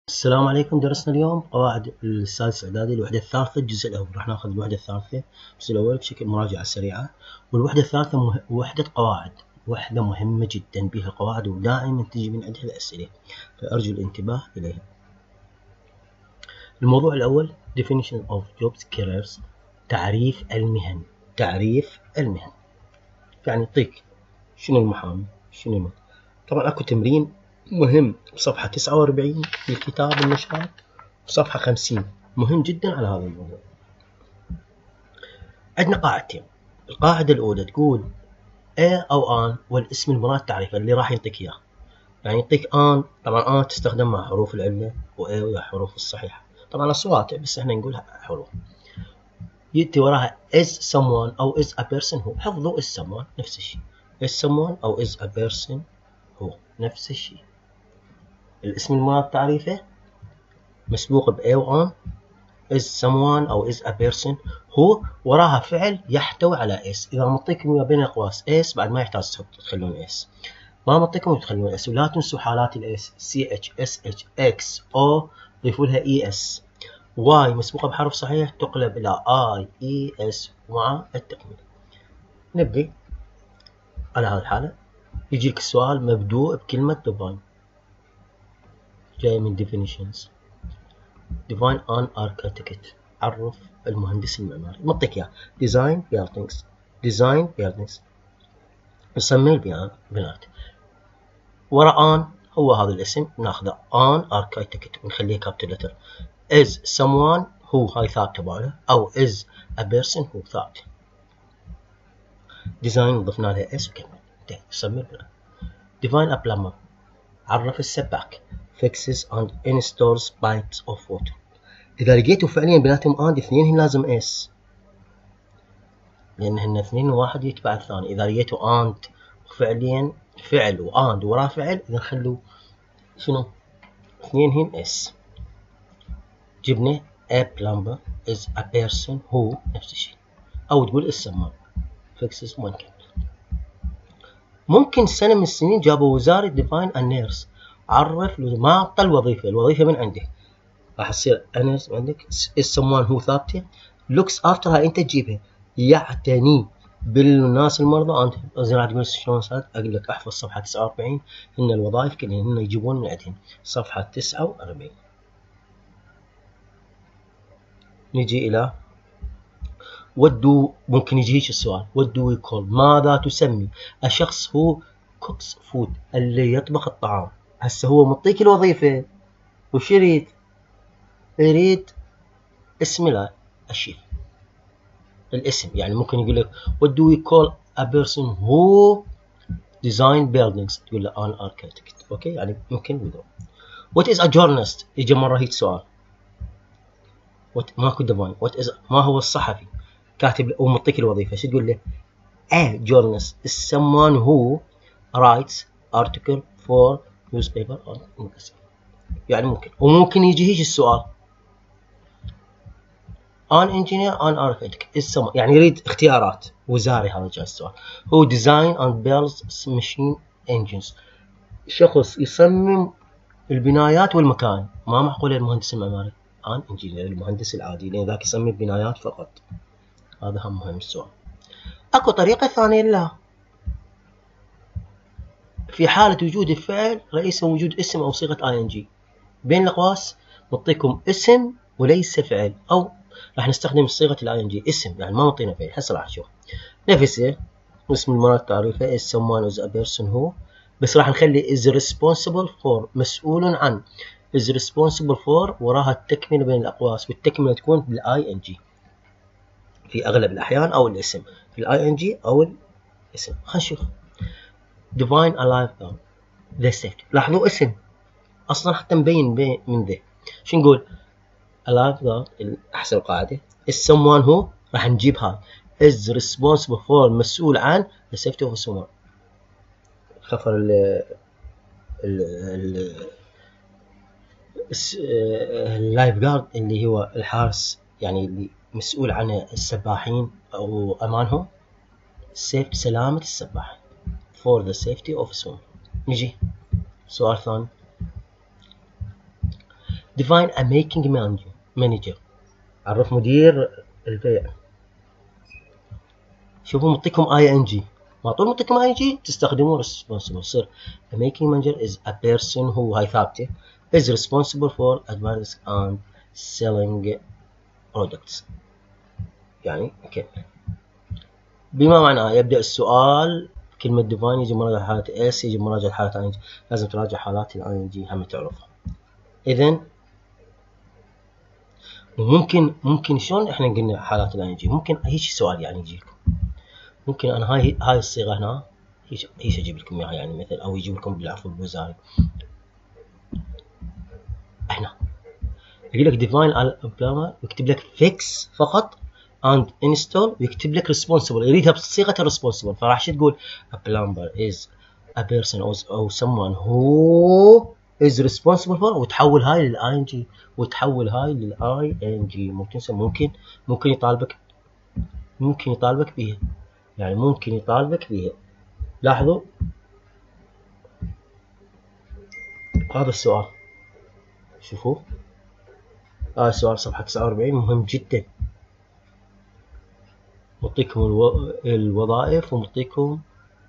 السلام عليكم. درسنا اليوم قواعد السادس إعدادي الوحدة الثالثة الجزء الأول. راح ناخذ الوحدة الثالثة الجزء الأول بشكل مراجعة سريعة. والوحدة الثالثة وحدة قواعد، وحدة مهمة جدا بها قواعد ودائما تجي من عندها الأسئلة، فأرجو الانتباه إليها. الموضوع الأول definition of jobs careers، تعريف المهن. تعريف المهن يعني يعطيك شنو المحامي، شنو طبعا اكو تمرين مهم بصفحة 49 في الكتاب النشاط وصفحة 50 مهم جدا على هذا الموضوع. عندنا قاعدتين. القاعدة الأولى تقول A أو آن والاسم المراد تعريفه اللي راح يعطيك إياه. يعني يعطيك آن، طبعا آن تستخدم مع حروف العلة وA ويا حروف الصحيحة، طبعا أصوات بس احنا نقول حروف. يأتي وراها is someone أو is a person هو. حفظوا is someone نفس الشيء، is someone أو is a person هو نفس الشيء. الاسم المراد تعريفه مسبوق ب A و on is someone أو is a person هو وراها فعل يحتوي على s. إذا مطيكم ما بين الأقواس s بعد ما يحتاج تخلون s، ما مطيكم تخلون s. ولا تنسوا حالات ال s ch sh x o ضيفوا لها es. y مسبوقة بحرف صحيح تقلب إلى i es مع التكملة. نبدأ على هذه الحالة. يجيك السؤال مبدوء بكلمة divine، جاي من definitions. define an architect، عرف المهندس المعماري. معطيك اياه design buildings، design buildings يسمي البناءات. ورا an هو هذا الاسم ناخذه an architect ونخليه capital letter. is someone هو هاي ثابته باله، او is a person هو ثابت. design ضفنا لها s وكمل يسمي البناء. define a plumber، عرف السباك. fixes and installs pipes of water. إذا لقيتوا فعليا بيناتهم آند اثنين هن لازم اس، لأن هن اثنين وواحد يتبع الثاني. إذا لقيتوا آند فعليا فعل وآند وراه فعل، إذا خلوا شنو اثنين هن اس. جبنا a plumber is a person هو نفس الشيء، أو تقول السمان fixes one كامل. ممكن سنة من السنين جابوا وزارة define a nurse، عرف ما أعطى الوظيفة من عنده، راح تصير أنس عندك السمان هو ثابتة. لوكس افترها انت تجيبها، يعتني بالناس المرضى. انت زين راح تقول شلون صارت؟ اقول لك احفظ صفحه 49 ان الوظائف كلهن هن يجيبون من عندهن. صفحه 49 نجي الى ممكن يجي هيك السؤال what do we call، ماذا تسمي الشخص هو cooks food اللي يطبخ الطعام. هسه هو مطيك الوظيفه وش يريد اسم الشيف، الاسم. يعني ممكن يقول لك what do we call a person who design buildings، تقول له an architect. اوكي يعني ممكن وذو. what is a journalist، يجي مره هيك سؤال ماكو define. what is ما هو الصحفي، كاتب ومعطيك الوظيفه شو تقول له؟ a journalist is someone who writes article for newspaper or magazine. يعني ممكن. وممكن يجي هيك السؤال an engineer an architect is someone، يعني يريد اختيارات وزاري. هذا جاي السؤال. هو design and builds machine engines، شخص يصمم البنايات والمكان. ما معقول المهندس المعماري an engineer المهندس العادي، لان ذاك يصمم البنايات فقط. هذا هم مهم السؤال. اكو طريقة ثانية لا، في حالة وجود الفعل رئيسا وجود اسم او صيغة ing بين الاقواس نعطيكم اسم وليس فعل، او راح نستخدم صيغة ing اسم، يعني ما نعطينا فعل. هسه راح نشوف نفسه اسم المراد تعريفه is someone is a person هو، بس راح نخلي is responsible for مسؤول عن. is responsible for وراها التكملة بين الأقواس، والتكملة تكون بالاي ing في أغلب الأحيان، أو الاسم في الاي ing أو الاسم. خلينا نشوف define a lifeguard the safety. لاحظوا اسم أصلا حتى مبين من ذا. شو نقول؟ a lifeguard أحسن قاعدة is someone هو، راح نجيب هاي is responsible for مسؤول عن the safety of someone. خفر اللايف جارد اللي هو الحارس، يعني اللي مسؤول عن السباحين او امانهم. سلامة السباح for the safety of someone. نجي سؤال ثاني. define a making manager. عرف مدير البيع. شوفوا مطيكم ing، ما طول مطيكم ing تستخدمون responsible. يصير a making manager is a person who هاي ثابتة is responsible for advertising and selling products. يعني كيف؟ بما معناه يبدأ السؤال كلمة define يجي مراجعة حالة s، يجي مراجعة حالة ing. لازم تراجع حالات ing هم تعرفها. إذن ممكن شلون احنا قلنا حالات ing؟ ممكن هيك سؤال يعني يجيكم، ممكن انا هاي الصيغه هنا هيش اجيب لكم اياها يعني مثل، او يجيب لكم بالعفو بالوزاري. هنا يقول لك define البلامر ويكتب لك fix فقط and install ويكتب لك responsible، يريدها بصيغه responsible. فراح شو تقول؟ a plumber is a person or someone who is responsible for، وتحول هاي للing وتحول هاي للing. ممكن يطالبك بيها، يعني ممكن يطالبك بيها. لاحظوا هذا السؤال، شوفوا هذا السؤال صفحة 49 مهم جدا. مطيكم الوظائف ومطيكم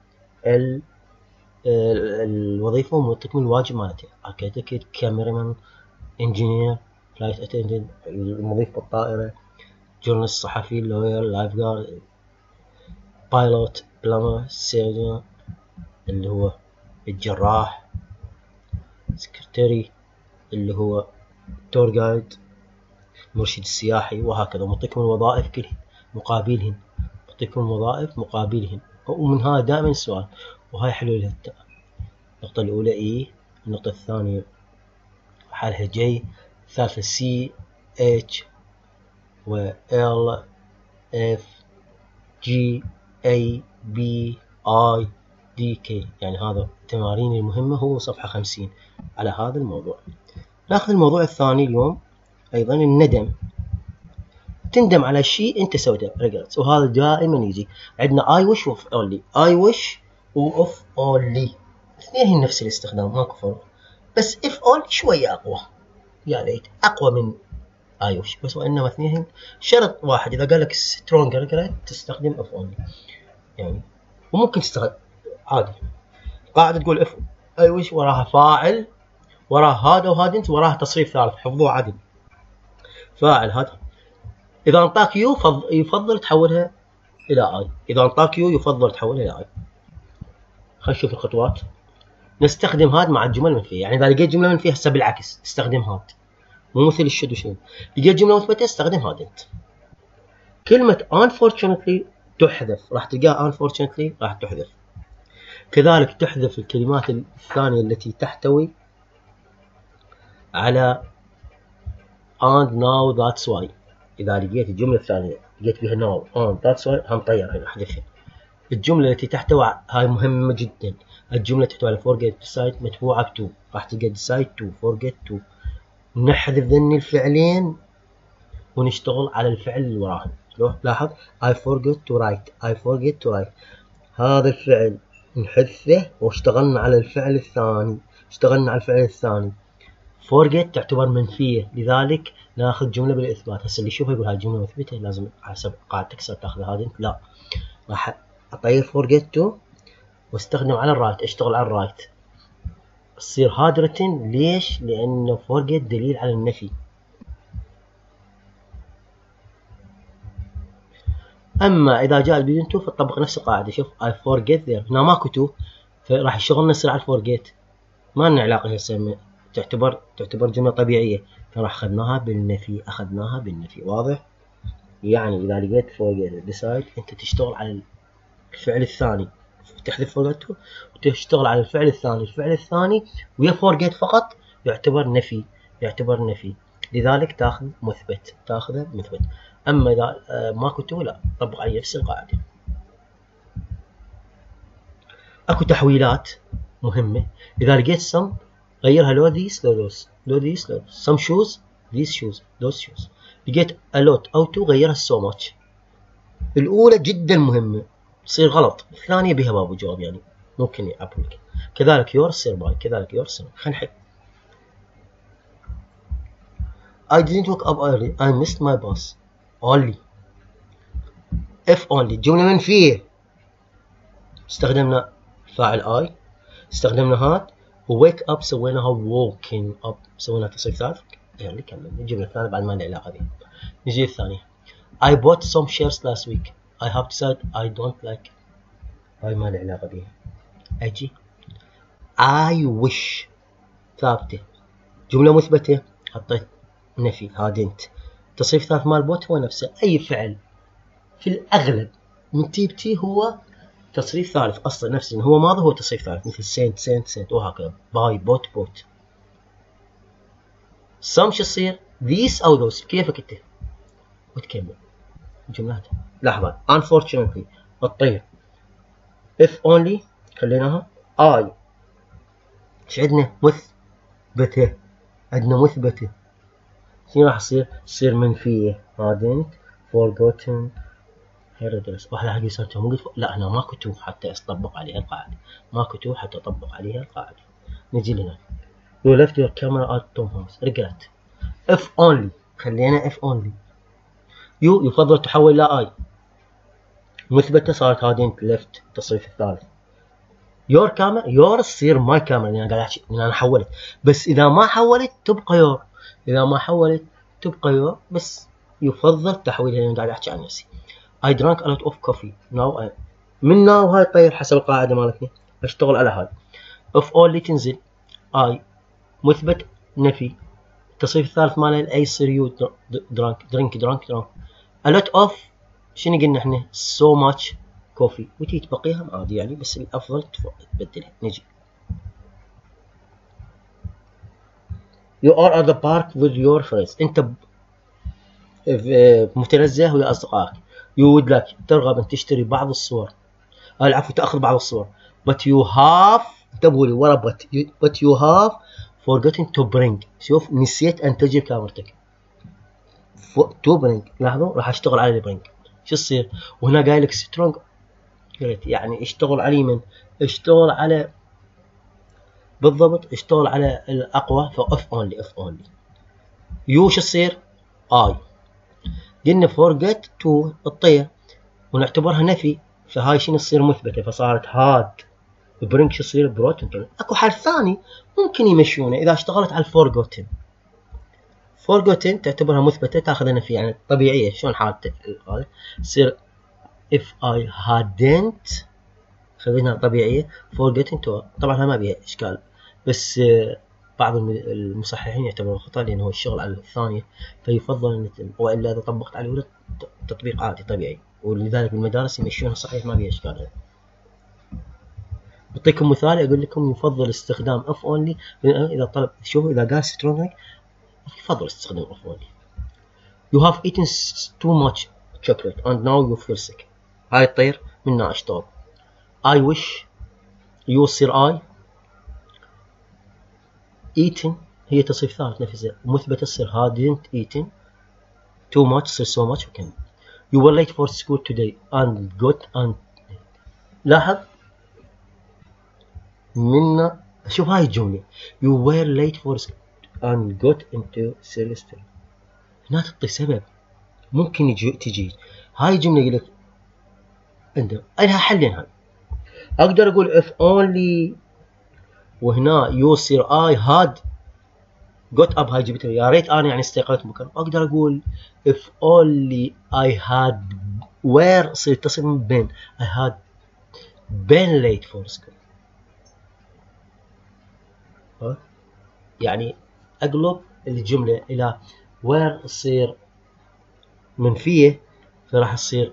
الوظيفة ومطيكم الواجب مالتها. اركيتكت، كاميرامان، انجينير، فلايت اتندنت المضيف بالطائرة، جورنالست صحفي، لوير، لايف جارد، بايلوت، بلامر، سيرجن اللي هو الجراح، سكرتيري اللي هو تور جايد المرشد السياحي، وهكذا. مطيكم الوظائف كلها مقابلهن، مطيكم الوظائف مقابلهن. ومن هذا دائما السؤال، وهاي حلو لها. النقطة الأولى E، النقطة الثانية حالها J، الثالثة C H و L F G A B I D K. يعني هذا التمارين المهمة. هو صفحة 50 على هذا الموضوع. ناخذ الموضوع الثاني اليوم أيضا، الندم. تندم على شيء أنت سويته regrets، وهذا دائما يجي عندنا I wish و if only. I wish و if only اثنين نفس الاستخدام ماكو فرق، بس if only شوية أقوى، يا ليت أقوى من I wish، بس وإنما اثنين شرط واحد. إذا قال لك stronger regret تستخدم if only يعني، وممكن تستخدم عادي. قاعدة تقول if I wish وراها فاعل، وراها هذا وهذا انت، وراها تصريف ثالث، حفظوه عادي. فاعل هذا إذا أنطاك يو يفضل تحولها إلى I، إذا أنطاك يو يفضل تحولها إلى I. خلينا نشوف الخطوات. نستخدم هاد مع الجمل المنفية، يعني إذا لقيت جملة منفية هسه بالعكس استخدم هاد، مو مثل الشد وشين. لقيت جملة مثبتة استخدم هاد انت. كلمة unfortunately تحذف، راح تلقاها unfortunately راح تحذف. كذلك تحذف الكلمات الثانية التي تحتوي على and now that's why. إذا لقيت الجملة الثانية لقيت فيها now and that's why هنطير هنا احذفها. الجملة التي تحتوي هاي مهمة جدا. الجملة تحتوي على forget decide متبوعة ب to، راح تلقى decide to forget to. نحذف ذني الفعلين ونشتغل على الفعل اللي وراهن. لاحظ I forget to write، I forget to write، هذا الفعل نحذفه واشتغلنا على الفعل الثاني. forget تعتبر منفية، لذلك ناخذ جملة بالإثبات. هسه اللي يشوفها يقول هاي الجملة مثبتة، لازم حسب قاعدة تكسر تاخذ هذه. لا، راح أطير forget to واستخدم على الرايت، اشتغل على الرايت، تصير هاد written. ليش؟ لأنه forget دليل على النفي. أما إذا جاء بدون to فتطبق نفس القاعدة. شوف I forget there، هنا ماكو to، فراح الشغل نصير على forget، ما لنا علاقة. هسه تعتبر جملة طبيعية، فراح أخذناها بالنفي. واضح؟ يعني إذا لقيت forget decide أنت تشتغل على الفعل الثاني، تحذف forget to وتشتغل على الفعل الثاني ويا forget فقط يعتبر نفي. لذلك تاخذه مثبت. أما إذا ماكو to لا، طبق عليه نفس القاعدة. أكو تحويلات مهمة. إذا لقيت some غيرها لو these لو those، some shoes these shoes those shoes. لقيت a lot أو to غيرها so much. الأولى جدا مهمة تصير غلط، الثانية بها باب وجواب يعني ممكن يعبرك. كذلك your تصير باي، كذلك your سنة. خلينا نحل. I didn't wake up early. I missed my bus. Only. If only جملة منفية. استخدمنا فاعل I. استخدمنا هاد. وwake up سويناها walking up. سوينا تصريف ثالث. يعني كمل. الجملة الثانية بعد ما لها علاقة بها. نجي الثانية. I bought some shares last week. I have decided I don't like. هاي ما لها علاقة بها. أجي. I wish. ثابتة. جملة مثبتة. حطيت نفي هادنت. تصريف ثالث مال بوت هو نفسه. أي فعل في الأغلب من تي هو تصريف ثالث أصلا نفسه. هو ماضي هو تصريف ثالث مثل سنت وهكذا. باي بوت. some شو يصير these أو those كيفك أنت وتكمل جملات. لحظة unfortunately الطير. if only خليناها I. ايش عندنا مثبتة. عندنا مثبتة. شنو راح تصير منفية. hadn't forgotten her address. واحد حق يسألته مو قلت لا هنا ماكو تو حتى أطبق عليها القاعدة. ماكو تو حتى أطبق عليها القاعدة. نجي لنا you left your camera at Tom house. رجعت. if only خلينا if only. you يفضل تحول لا I. مثبتة صارت hadn't left التصريف الثالث. your camera your تصير my camera لأن أنا قاعد أحكي لأن أنا حولت. بس إذا ما حولت تبقى your. إذا ما حولت تبقى your. بس يفضل تحويلها لأن قاعد أحكي عن نفسي. I drank a lot of coffee. now I. من now هاي طير حسب القاعدة مالتنا. أشتغل على هاي. if only تنزل I. مثبت نفي. التصريف الثالث ماله الأي يصير you drink. a lot of شنو قلنا احنا so much coffee. وتي تبقيها عادي يعني بس الأفضل تبدلها. نجي you are at the park with your friends. أنت متنزه ويا أصدقائك. you would like ترغب أن تشتري بعض الصور. العفو تأخذ بعض الصور. but you have انتبهوا لي ورا but you have forgotten to bring. شوف نسيت أن تجيب كاميرتك. to bring لاحظوا راح أشتغل على bring. شو يصير وهنا قايل لك strong يعني اشتغل على من اشتغل على بالضبط اشتغل على الأقوى. if only you شو يصير I. قلنا forget to الطير ونعتبرها نفي فهاي شنو تصير مثبتة فصارت هاد. برينك شو يصير بروت. اكو حل ثاني ممكن يمشونه اذا اشتغلت على forgotten تعتبرها مثبتة تاخذها نفي يعني طبيعية. شلون حالته هذا تصير if I hadn't خذينها طبيعية forgotten to. طبعا ما بيها اشكال بس بعض المصححين يعتبروا خطأ لأنه هو الشغل على الثانية فيفضل وإلا إذا طبقت عليه تطبيق عادي طبيعي. ولذلك بالمدارس يمشونها صحيح ما بيها اشكال. أعطيكم مثال أقول لكم يفضل استخدام if only إذا طلب. شوفوا إذا قال strong يفضل استخدام if only. you have eaten too much chocolate and now you feel sick. هاي الطير منها أشطاب. I wish you يصير I. eaten هي تصريف ثالث نفسه مثبتة تصير hadn't eaten. too much تصير so much وكمل. you were late for school today and got. لاحظ منا شوف هاي الجملة you were late for school and got into serious trouble. هنا تعطي سبب ممكن تجي هاي الجملة يقول لك عنده لها حلين. هاي أقدر أقول if only وهنا يصير I had got up. هاي جبتها يا ريت أنا يعني استيقظت مكان. أقدر أقول if only I had were صير تصل من بين I had been late for school. يعني أقلب الجملة إلى where تصير منفية فراح تصير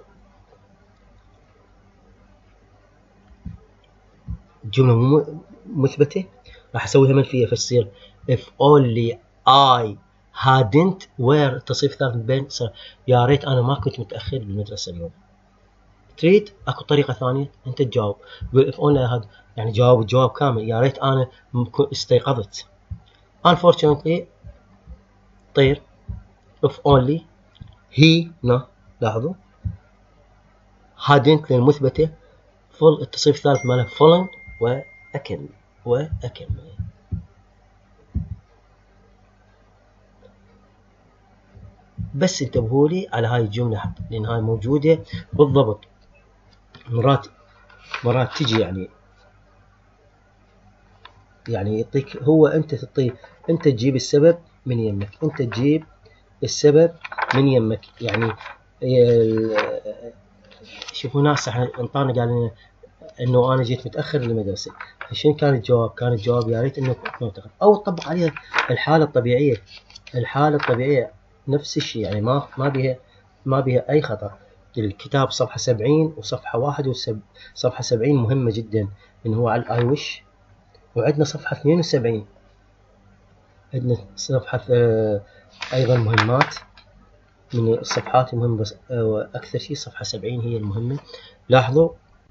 جملة مثبتة راح أسويها منفية فتصير if only I hadn't were تصريف ثالث بين صار يا ريت أنا ما كنت متأخر بالمدرسة اليوم. تريد أكو طريقة ثانية أنت تجاوب تقول if only I had يعني جاوب الجواب كامل يا ريت أنا استيقظت. unfortunately طير if only he لاحظوا hadn't للمثبتة full التصريف الثالث ماله fallen وأكمل. بس انتبهوا لي على هاي الجملة لأن هاي موجودة بالضبط. مرات تجي يعني يعطيك هو أنت أنت تجيب السبب من يمك، أنت تجيب السبب من يمك. يعني شوفوا ناس انطانا قال لنا انه انا جيت متاخر للمدرسه، فشنو كان الجواب؟ كان الجواب يا ريت انه كنت متاخر، او تطبق عليها الحاله الطبيعيه. الحاله الطبيعيه نفس الشيء، يعني ما بها اي خطا. الكتاب صفحه 70 وصفحه 71. صفحه 70 مهمه جدا انه هو على الاي وش، وعندنا صفحه 72 عندنا صفحه ايضا مهمات من الصفحات المهمة، بس أكثر شيء صفحة 70 هي المهمة. لاحظوا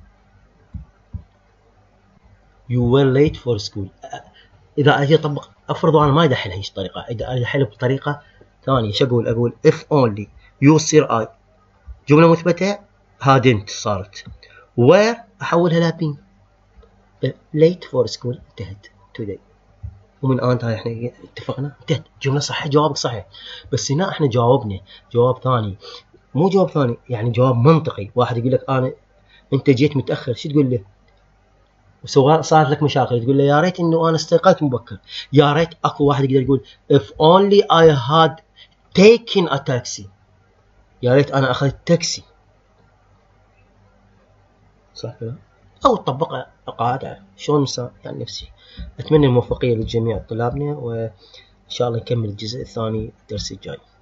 you were late for school. إذا أجي أطبق، أفرضوا أنا ما أدحل هيش طريقة، إذا أدحل بطريقة ثانية شو أقول if only يصير I جملة مثبتة hadn't صارت، where أحولها ل been. late for school انتهت today، ومن هاي احنا اتفقنا انتهت جملة صحيحة، جوابك صحيح. بس هنا احنا جاوبنا جواب ثاني، مو جواب ثاني، يعني جواب منطقي. واحد يقول لك انت جيت متاخر، شو تقول له؟ وصارت لك مشاكل، تقول له يا ريت انه انا استيقظت مبكر. يا ريت اكو واحد يقدر يقول if only I had taken a taxi، يا ريت انا اخذت تاكسي، صح كذا؟ او تطبق قاعده شلون يعني نفسي. اتمنى الموفقيه لجميع طلابنا، وان شاء الله نكمل الجزء الثاني الدرس الجاي.